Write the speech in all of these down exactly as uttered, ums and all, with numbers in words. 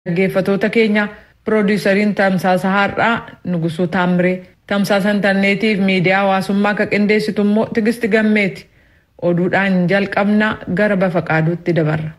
Dhaggeeffattoota keenya piroodiisariin tamsaasa har'aa Nugusuu Taamree, tamsaasa intarneetii fi miidiyaa hawaasummaa kan qindeessitu immoo Tigisti Gammeeti. Oduudhaan jalqabnaa gara Bafaqaaduutti dabarra.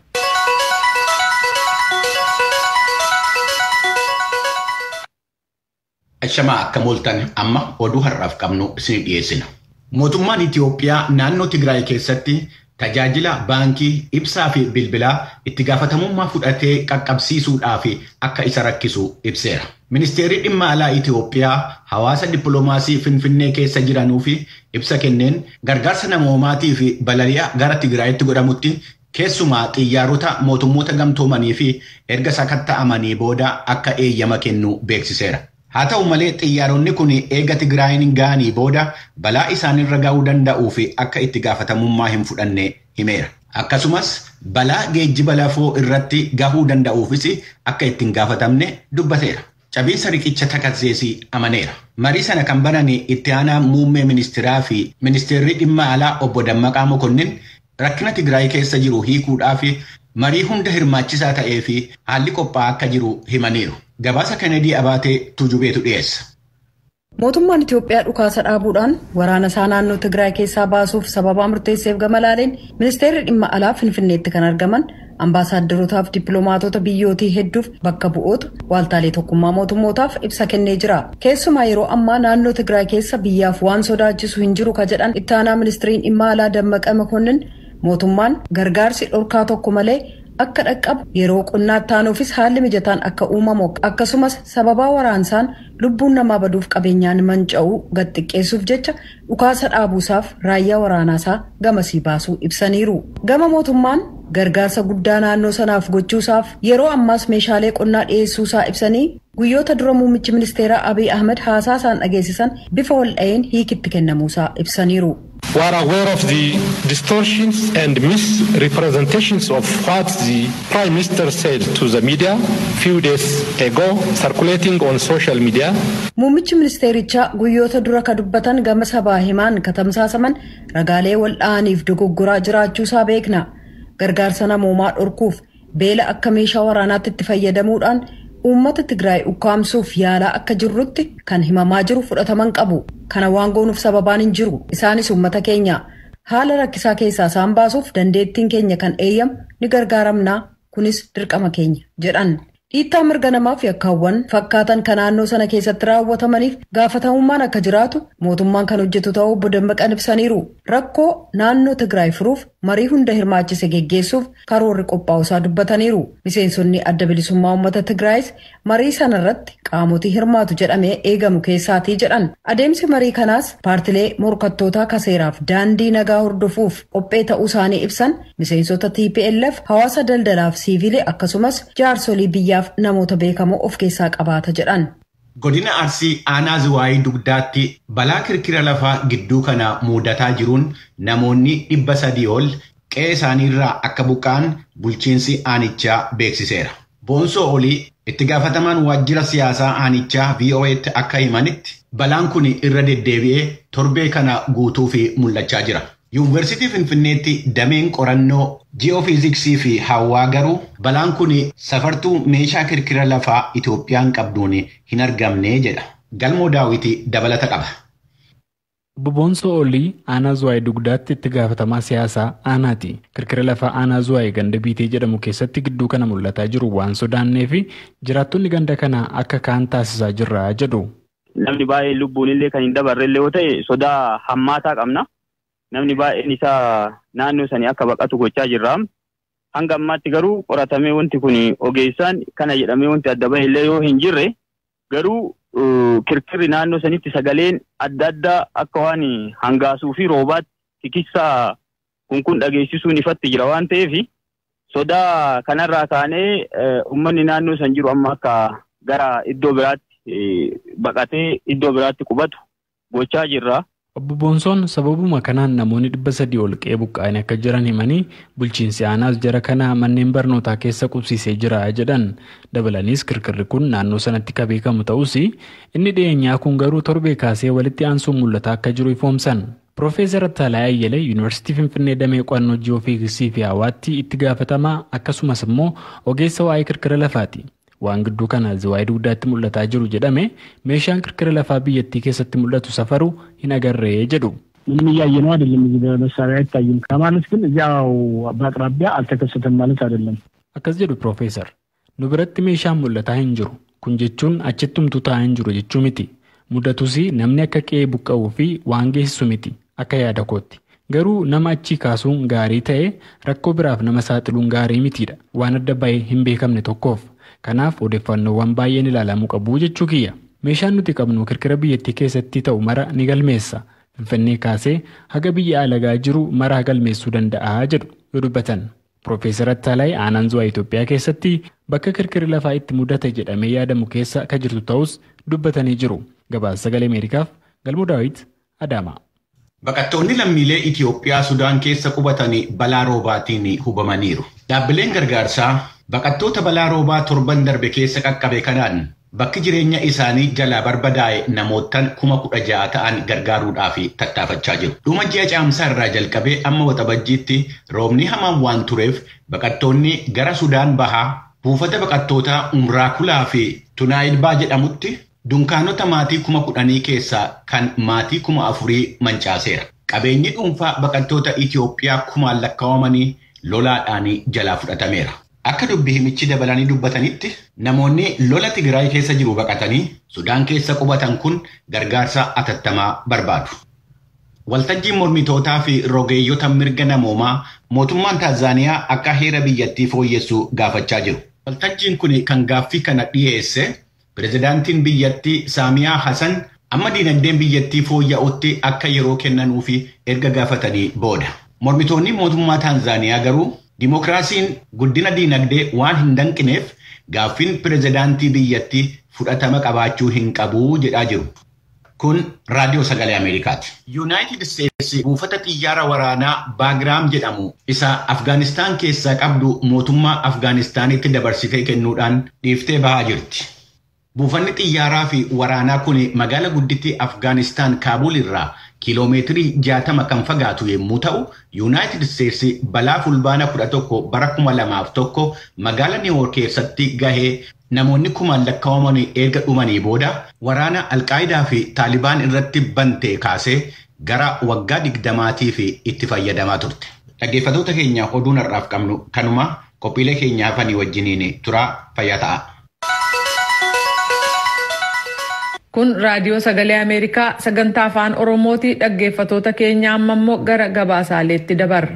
Ashamaa akka mooltan amma oduu har'aaf qabnu isin dhiyeessina. Mootummaan Itiyoophiyaa naannoo Tigraay keessatti tajaajila baankii, ibsaa fi bilbilaa itti gaafatamummaa fudhatee qaqqabsiisuudhaaf akka isa rakkisu ibseera. Ministeerri dhimma alaa Itiyoophiyaa hawaasa dippiloomaasii Finfinnee keessa jiranuu fi ibsa kenneen gargaarsa namoomaatii fi balali'a gara Tigraayitti godhamutti keessumaa xiyyaarota mootummoota gamtoomanii fi erga sakatta'amanii booda akka eeyyama kennu beeksiseera. Haa ta'u malee xiyyaaronni kun eega Tigraayin ga'anii booda balaa isaanirra ga'uu danda'uu fi akka itti gaafatamummaa hin fudhanne himeera. Akkasumas balaa geejjiba lafoo irratti gahuu danda'uufis akka itti hin gaafatamne dubbateera. Cabiinsa riqicha takasseesii amaneera. Marii sana kan bananii itti aanaa muummee ministeeraa fi ministeerri dhimma alaa obbo Dammaqaa Mokonnin rakkina Tigraay keessa jiru hiikuudhaa fi marii hunda hirmaachisaa ta'ee fi haalli qophaa'aa akka jiru himaniiru. Gabaasa Kennedy Abaatee Tujubeetu dhiyeessa. Mootummaan Itiyoophiyaa dhukaasa dhaabuudhaan waraana isaa naannoo Tigraay keessaa baasuuf sababa murteesseef gama laaleen ministeerri dhimma alaa Finfinneetti kan argaman ambaasaaddarootaaf dippiloomaatota biyyootii hedduuf bakka bu'oota waaltaalee tokkummaa mootummootaaf ibsa kennee jira. Keessumaa yeroo ammaa naannoo Tigraay keessa biyyaaf waan sodaachisu hin jiru ka jedhan itti aanaa ministeeriin dhimma alaa Dammaqaa Mokonnin mootummaan gargaarsi dhorkaa tokko malee akka dhaqqabu yeroo qonnaatti taanuufis haalli mijataan akka uumamu akkasumas sababaa waraansaan lubbuun namaa baduuf qabeenyaan manca'uu gad xiqqeessuuf jecha dhukaasa dhaabuusaaf raayyaa waraanaasaa gamasii baasuu ibsaniiru. Gama mootummaan gargaarsa guddaa naannoo sanaaf gochuusaaf yeroo ammaas meeshaalee qonnaa dhiyeessuusaa ibsanii guyyoota dura muummichi ministeeraa Abiy Ahmed haasaa isaan dhageessisan bifa waldha'een hiikitti kennamuusaa ibsaniiru. We are aware of the distortions and misrepresentations of what the Prime Minister said to the media few days ago circulating on social media. Muummichi ministeerichaa guyyoota dura ka dubbatan gama sabaa himaan katamsaasaman ragaalee waldha'aniif dogoggoraa jiraachuusaa beekna. Gargaarsa namoomaa dhorkuuf beela akka meeshaa waraanaatti itti fayyadamuudhaan uummata Tigraay ukkaamsuuf yaalaa akka jirrutti kan himamaa jiru fudhataman qabu. Kana waan goonuuf sababaan hin jiru. Isaanis uummata keenya haala rakkisaa keessaa isaan baasuuf dandeettiin keenya kan eeyyamu ni gargaaramnaa kunis dirqama keenya jedhan. Dhiittaa mirga namaa fi yakkaawwan fakkaatan kan naannoo sana keessatti raawwatamaniif gaafatamummaan akka jiraatu mootummaan kan hojjetu ta'uu obbo Dammaqaan ibsaniiru. Rakkoo naannoo Tigraay furuuf marii hunda hirmaachise geggeessuuf karoorri qophaa'uusaa dubbataniiru. Miseensonni adda bilisummaa uummata Tigraayis marii sana irratti qaamotii hirmaatu jedhamee eegamu keessaatii jedhan. Adeemsi marii kanaas paartilee morkattootaa kaseeraaf daandii nagaa hordofuuf qophee ta'uu isaanii ibsan miseensota T P L F hawaasa daldalaaf siivilee akkasumas jaarsolii biyyaa namoota beekamoo of keessaa qabaata jedhan. Godina Arsii aanaa Zuwaayii dugdaatti balaa kirkira lafaa gidduu kana mudataa jiruun namoonni dhibba sadii ol qe'ee isaaniirraa akka buqqa'an bulchiinsi aanichaa beeksiseera. Boonsoo olii itti gaafatamaan waajjira siyaasaa aanichaa V O A'tti akka himanitti balaan kun irra deddeebi'ee torbee kana guutuu fi mul'achaa jira. Yuunivarsiitii Finfinneetti dameen qorannoo ji'oofiiziksii fi hawaa garuu balaan kun safartuu meeshaa kirkira lafaa Itoophiyaan qabduun hin argamne jedha. Galmoo Daawwitii dabalata qaba. Boonsoo olii aanaa Zuwaayii dugdaatti itti gaafatamaa siyaasaa aanaati. Kirkira lafaa aanaa Zuwaayii ganda biitee jedhamu keessatti gidduu kana mul'ataa jiru waan sodaannee fi jiraattonni ganda kana akka kaan taasisaa jirra jedhu. Namni baay'ee lubbuun illee kan hin dabarre illee yoo ta'e sodaa hammaataa qabna. Namni baay'een isaa naannoo sanii akka baqatu gochaa jirra. Hanga ammaatti garuu qoratamee wanti kun ogeessaan kana jedhamee wanti adda bahe illee yoo hin jirre garuu kirkirri naannoo sanitti sagaleen adda addaa akka waan hangaasuu fi roobaatti tikissaa kun kun dhageessisuun ifatti jira waan ta'eef sodaa kanarraa kaanee uummanni naannoo san jiru amma akka gara iddoo biraatti baqatee iddoo biraatti qubatu gochaa jirra. Obbo Boonsoon sababuma kanaan namoonni dhibba sadii ol qe'ee buqqa'anii akka jiran himanii bulchiinsi aanaas jara kana manneen barnootaa keessa qubsiisee jira jedhan. Dabalaniis kirkirri kun naannoo sanatti ka beekamu ta'us inni dhiyeenyaa kun garuu torbee kaasee walitti aansuun mul'ataa akka jiru ifoomsan. Profeesar Attalaa Ayyalee Yuunivarsiitii Finfinnee damee qo'annoo ji'oofiiziksii fi hawaatti itti gaafatamaa akkasumas immoo ogeessa waa'ee kirkira lafaati. waan gidduu kana ziwaayii dugdaatti mul'ataa jiru jedhame meeshaan kirkira lafaa biyyattii keessatti mul'atu safaru hin agarree jedhu. ምንም እያየነው አይደለም እዚህ በመሳሪያ አይታይም ከማለት ግን እዚያው በአቅራቢያ አልተከሰተም ማለት አይደለም። akkas jedhu Profeesar. Nu biratti meeshaan mul'ataa hin jiru. Kun jechuun achittumtuu taa'aa hin jiru jechuu miti. Mudatus namni akka qe'ee buqqa'uu fi waan geessisu miti akka yaada kootti. Garuu nama achii kaasuun gaarii ta'e rakkoo biraaf nama saaxiluun gaarii mitiidha. Waan adda bahee hin beekamne tokkoof. Kanaaf odeeffannoowwan baay'een ilaalamuu qabu jechuu kiyya. Meeshaan nuti qabnu kirkira biyyattii keessatti ta'u mara ni galmeessa. Finfinnee kaasee haga biyya alagaa jiru mara galmeessuu danda'a jedhu yoo dubbatan. Profeesar Attalay aanaan Zuwaa Itoophiyaa keessatti bakka kirkirri lafaa itti mudate jedhamee yaadamu keessa ka jirtu ta'us dubbatanii jiru. Gabaasa Sagalee Ameerikaaf Galmuu Daawit Adaamaa. Baqattoonni lammiilee Itoophiyaa Sudaan keessa qubatanii balaa roobaatiin hubamaniiru. Dhaabbileen gargaarsaa baqattoota balaa roobaa torban darbe keessa qaqqabe kanaan bakki jireenya isaanii jalaa barbadaa'e namootaan kuma kudha ja'a ta'an gargaaruudhaaf tattaafachaa jiru. Dhuma ji'a caamsaa irraa jalqabee amma waxabajjiitti roobni hamaan waan tureef baqattoonni gara Sudaan bahaa buufata baqattootaa Umraakulaa fi Tunaayilbaa jedhamutti dunkaanota maatii kuma kudhanii keessaa kan maatii kuma afurii mancaaseera. Qabeenyi dhuunfaa baqattoota Itoophiyaa kumaan lakkaawamanii lolaadhaan jalaa fudhatameera. Akka dubbii himichi dabalanii dubbatanitti namoonni lola Tigraay keessa jiru baqatanii Sudaan keessa qubatan kun gargaarsa atattamaa barbaadu. Waltajjiin mormitootaa fi rogeeyyota mirga namoomaa mootummaan Taanzaaniyaa akka heera biyyattii fooyyessu gaafachaa jiru. Waltajjiin kun kan gaaffii kana dhiyeesse pirezidaantiin biyyattii Saamiyaa Hasan amma diinagdeen biyyattii fooyya'utti akka yeroo kennanuufi erga gaafatanii booda. Mormitoonni mootummaa Taanzaaniyaa garuu Dimookiraasiin guddina diinagdee waan hin danqineef gaaffiin pirezidaantii biyyattii fudhatama qabaachuu hin qabu jedhaa jiru. Kun raadiyoo Sagalee Ameerikaati. Yuunaayitid Isteetsi buufata xiyyaara waraanaa Baagiraam jedhamu isa Afgaanistaan keessaa qabdu mootummaa Afgaanistaanitti dabarsitee kennuudhaan dhiiftee bahaa jirti. Buufanni xiyyaaraa fi waraanaa kun magaala guddittii Afgaanistaan Kaabul irraa kiiloomeetirii jaatama kan fagaatu yommuu ta'u, Yuunaayitid Isteetsi balaa fulbaana kudha tokko bara kuma lamaaf tokko magaala Niiwoork keessatti gahee namoonni kumaan lakkaa'aman erga dhumanii booda waraana Alqaayidaa fi Taalibaan irratti bantee kaasee gara waggaa digdamaatii fi itti fayyadamaa turte. Dhaggeeffattoota keenya oduun har'aaf qabnu kanuma qophiilee keenya hafanii wajjiniin turaa fayyaa ta'a. Kun raadiyoo Sagalee Ameerikaa sagantaa afaan Oromooti. Dhaggeeffattoota keenya amma immoo gara gabaasaaleetti dabarra.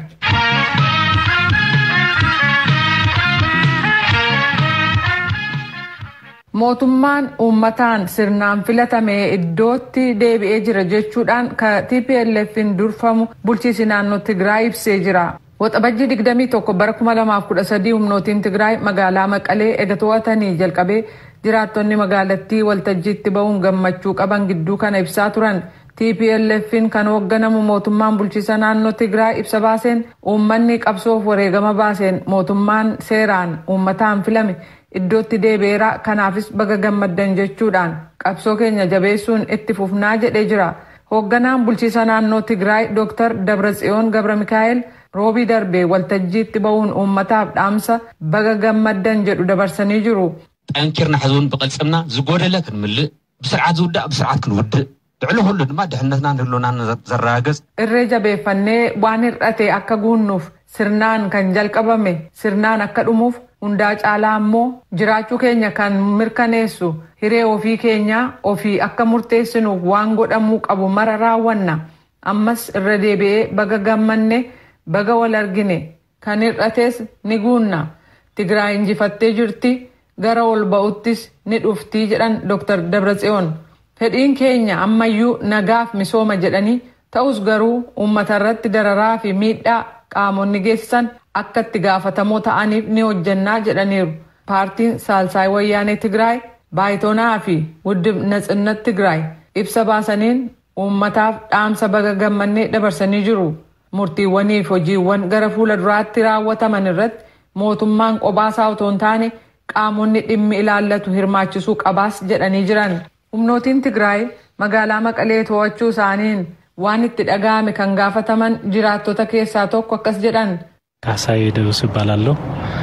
Mootummaan uummataan sirnaan filatame iddootti deebi'ee jira jechuudhaan ka T P L F'n durfamu bulchiinsi naannoo Tigraay ibsee jira. Waxabajjii digdamii tokko bara kuma lamaaf kudha sadii humnootiin Tigraay magaalaa Maqalee ega to'atanii jalqabee jiraattonni magaalattii waltajjiitti ba'uun gammachuu qaban gidduu kana ibsaa turan. T P L F'n kan hoogganamu mootummaan bulchiinsa naannoo Tigraay ibsa baaseen uummanni qabsoof wareegama baaseen mootummaan seeraan uummataan filame iddootti deebi'eera, kanaafis baga gammaddan jechuudhaan qabsoo keenya jabeessuun itti fufnaa jedhee jira. Hoogganaan bulchiinsa naannoo Tigraay Dooktar Dabratsiyoon Gabra Mikaa'el roobii darbee waltajjiitti ba'uun uummataaf dhaamsa baga gammaddan jedhu dabarsanii jiru. ጠንኪርና ሕዝቡን ብቕልጽምና ዝጎደለ ክንምልእ ብስርዓት ዝውዳእ ብስርዓት ክንውድእ ልዕሊ ሁሉ ድማ ድሕነትና ንህልውናን ዘረጋግጽ irree jabeeffannee waan hir'ate akka guunnuuf sirnaan kan jalqabame sirnaan akka dhumuuf hundaa caalaa ammoo jiraachuu keenya kan mirkaneessu hiree ofii keenyaa ofii akka murteessinuuf waan godhamuu qabu mara raawwanna. Ammas irra deebi'ee baga gammanne baga wal argine kan hir'ates ni guunna. Tigraay injifattee jirti. Gara ol ba'uttis ni dhuftii jedhan Dooktar Dabratsiyoon. Fedhiin keenya ammayyuu nagaaf misooma jedhanii ta'us garuu uummata irratti dararaa fi miidhaa qaamonni geessisan akka itti gaafatamoo ta'aniif ni hojjannaa jedhaniiru. Paartiin Saalsaay Wayyaanee Tigraay, Baayitoonaa fi Wuddib Natsinnat Tigraay ibsa baasaniin uummataaf dhaamsa baga gammannee dabarsanii jiru. Murtiiwwanii fi hojiiwwan gara fuula duraatti raawwataman irratti mootummaan qobaasaa otoo hin taane qaamonni dhimmi ilaallatu hirmaachisuu qabaas jedhanii jiran. Humnootiin Tigraay magaalaa Maqalee to'achuu isaaniin waan itti dhaga'ame kan gaafataman jiraattota keessaa tokko akkas jedhan. ካሳዬ ደውስ እባላለሁ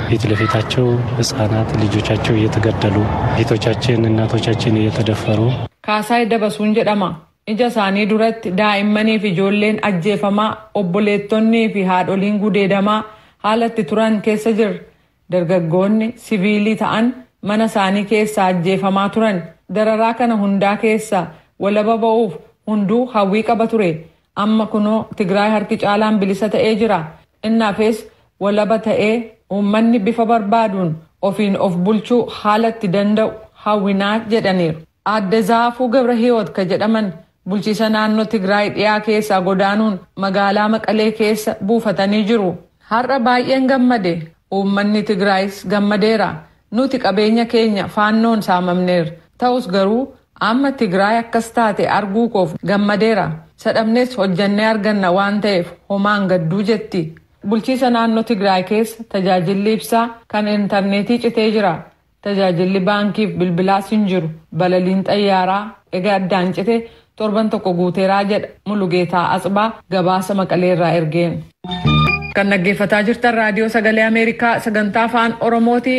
ፊት ለፊታቸው ህጻናት ልጆቻቸው እየተገደሉ ፊቶቻችን እናቶቻችን እየተደፈሩ ካሳይ ደበሱን ጀዳማ ija isaanii duratti daa'immanii fi ijoolleen ajjeefamaa obboleettonnii fi haadholiin gudeedamaa haalatti turan keessa jiru. Dargaggoonni siviilii ta'an mana isaanii keessa ajjeefamaa turan. Dararaa kana hundaa keessa walaba ba'uuf hunduu hawwii qaba ture. Amma kunoo Tigraay harki caalaan bilisa ta'ee jira. Innaafis walaba ta'ee uummanni bifa barbaaduun ofiin of bulchuu haalatti danda'u hawwinaa jedhaniiru. Aadde Zaafuu Gabrahiyoot ka jedhaman bulchiisa naannoo Tigraay dhiyaa keessaa godaanuun magaalaa Maqalee keessa buufatanii jiru. Har'a baay'een gammade. Uummanni Tigraayis gammadeera. Nuti qabeenya keenya faannoon saamamneera. Ta'us garuu amma Tigraay akkas taate arguu koof gammadeera. Sadhabnes hojjannee arganna waan ta'eef homaan gadduu jetti. Bulchiisa naannoo Tigraay keessa tajaajilli ibsaa kan intarneetii citee jira. Tajaajilli baankiif bilbilaas hin jiru. Balaliin xayyaaraa egaa addaan cite torban tokko guuteeraa jedha Mulugeetaa Asbaa gabaasa Maqaleerraa ergeen. Kan dhaggeeffataa jirtan raadiyoo sagalee Ameerikaa sagantaa afaan Oromooti.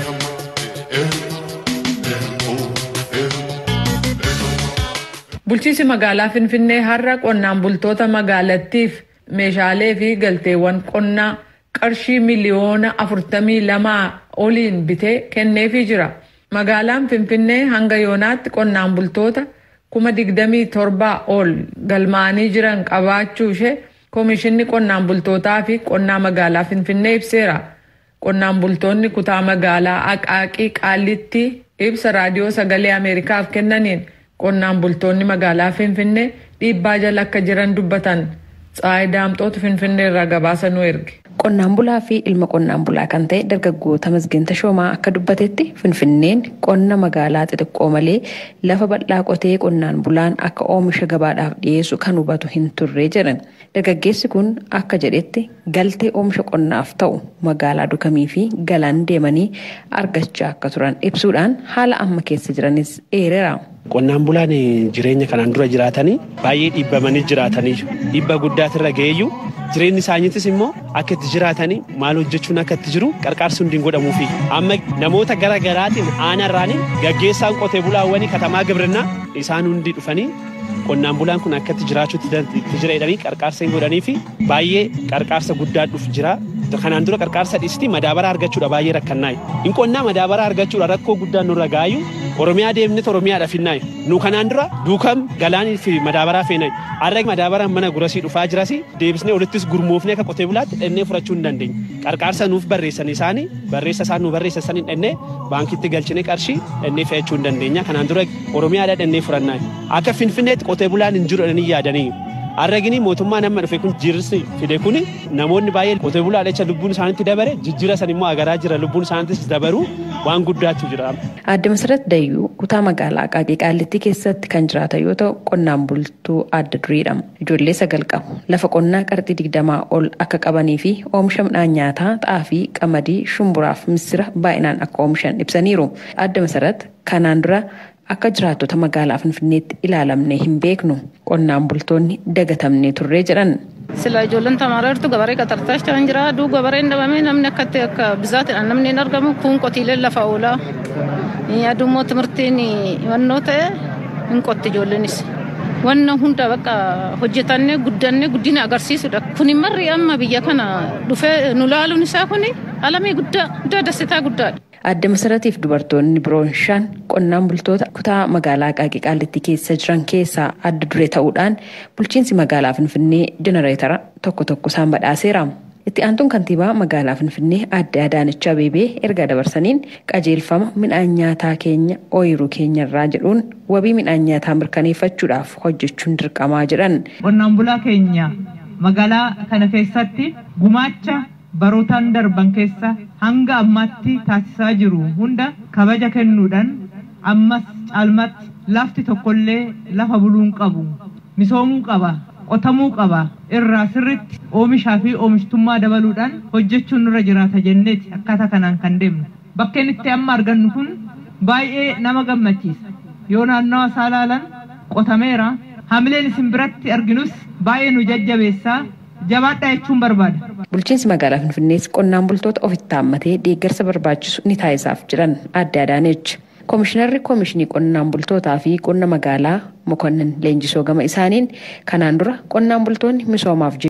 Bulchiisi magaalaa Finfinnee har'a qonnaan bultoota magaalattiif meeshaalee fi galteewwan qonnaa qarshii miliyoona afurtamii lamaa oliin bitee kenneefii jira. Magaalaan Finfinnee hanga yoonaatti qonnaan bultoota kuma digdamii torbaa ol galmaanii jiran qabaachuu ishee Koomishinni qonnaan bultootaa fi qonnaa magaalaa Finfinnee ibseera. Qonnaan bultoonni kutaa magaalaa Aqaaqii Qaalitti ibsa raadiyoo sagalee Ameerikaaf kennaniin qonnaan bultoonni magaalaa Finfinnee dhiibbaa jala akka jiran dubbatan. Tsaayi Daamxootu Finfinnee irraa gabaasa nu erge. Qonnaan bulaa fi ilma qonnaan bulaa kan ta'e dargaggoo Tamasgeen Tashoomaa akka dubbatetti Finfinneen qonna magaalaa xixiqqoo malee lafa bal'aa qotee qonnaan bulaan akka oomisha gabaadhaaf dhiyeessu kan hubatu hin turre jedhan. Dargaggeessi kun akka jedhetti galtee oomisha qonnaaf ta'u magaalaa Dukamii fi Galaan deemanii argachaa akka turan ibsuudhaan haala amma keessa jiranis eereera. Qonnaan bulaan jireenya kanaan dura jiraatanii baay'ee dhiibbamanii jiraatanii dhiibba guddaatirra ga'eeyyuu jireenyi isaaniitis immoo akka itti jiraatanii maal hojjechuun akka itti jiru qarqaarsi hundi hin godhamuufi amma namoota gara garaatiin aanarraanii gaggeessaan qotee bulaawwanii katamaa gibirinnaa isaan hundi dhufanii qonnaan bulaan kun akka itti jiraachuutti jira jedhanii qarqaarsa hin godhaniifi baay'ee qarqaarsa guddaa dhufu jira. Kanaan dura qarqaarsa dhiistii madaabara argachuudha baay'ee rakkannaayi. In qonnaa madaabara argachuudha rakkoo guddaan nurra gaayu Oromiyaa deemnee Oromiyaadha finnaayi. Nu kanaan dura Dukam Galaanii fi madaabaraa feenaayi. Arra madaabaraan mana gurasii dhufaa jirasi deebisnee olittis gurmoofnee akka qotee bulaatti dhennee furachuu hin dandeenye. Qarqaarsa nuuf barreessan isaanii barreessa isaan nu barreessan hin dhennee baankitti galchinee qarshii dhennee fe'achuu hin dandeenya. Kanaan dura Oromiyaadha dhennee furannaayi. Akka Finfinneetti qotee bulaan hin jiru dhanii yaadanii. Arragini mootummaa nama dhufe kun jirsi fide kun namoonni baay'ee qotee bulaa jecha lubbuun isaaniitti dabare jijjiira san immoo agaraa jira lubbuun isaaniittis dabaru waan guddaatu jira. Aadde Masarat Dayyuu kutaa magaalaa Aqaaqii Qaalitti keessatti kan jiraatan yoo ta'u qonnaan bultuu adda duriidha. Ijoollee sagal qabu. Lafa qonnaa qarxii digdamaa ol akka qabanii fi oomisha midhaan nyaataa xaafii, qamadii, shumburaa fi misira baay'inaan akka oomishan ibsaniiru. Aadde Masarat kanaan dura akka jiraattota magaalaa Finfinneetti ilaalamnee hin beeknu qonnaan bultoonni dagatamnee turree jedhan. Sila ijoolleen tamaareertu gabaree qaxartaa kan jira aduu gabareen dhabamee namni akkatti akka bizaatiin namni hin argamu kun qotiileen lafa oolaa. Adummoo timirtiin himannoo ta'e hin qotti ijoolleenis. Wanna hunda bakka hojjetannee guddannee guddina agarsiisudha. Kun marri amma biyya kana dhufee nu laaluun isaa kun alamii guddaa guddaa dasitaa guddaadha. Aadde Masaratiif dubartoonni biroon shan qonnaan bultoota kutaa magaalaa Aqaaqii Qaalitti keessa jiran keessaa adda duree ta'uudhaan bulchiinsi magaalaa Finfinnee jenereetara tokko tokko isaan badhaaseera. Itti aantuun kantiibaa magaalaa Finfinnee Aadde Adaanech Abeebee erga dabarsaniin qajeelfama midhaan nyaataa keenya ooyiruu keenyarraa jedhuun wabii midhaan nyaataa mirkaneeffachuudhaaf hojjechuun dirqamaa jedhan. Qonnaan bulaa keenya magaalaa kana keessatti gumaacha barootaan darban keessa hanga ammaatti taasisaa jiru hunda kabaja kennuudhaan ammas caalmatti lafti tokkollee lafa buluun qabu misoomuu qaba qotamuu qaba irraa sirritti oomishaa fi oomishtummaa dabaluudhaan hojjechuun nurra jiraata jenneeti akkaataa kanaan kan deemnu bakkeen itti amma argannu kun baay'ee nama gammachiisa yoo naannawa isaa ilaalan qotameera hamileen isin biratti arginus baay'ee nu jajjabeessaa jabaadhaa jechuun barbaada Bulchiinsi magaalaa Finfinnees qonnaan bultoota ofitti haammatee deeggarsa barbaachisu ni taasisaaf jiran adda Adaanech. Koomishinarri Koomishinii Qonnaan Bultootaa fi Qonna Magaalaa Mokonnin Leenjisoo gama isaaniin kanaan dura qonnaan bultoonni misoomaaf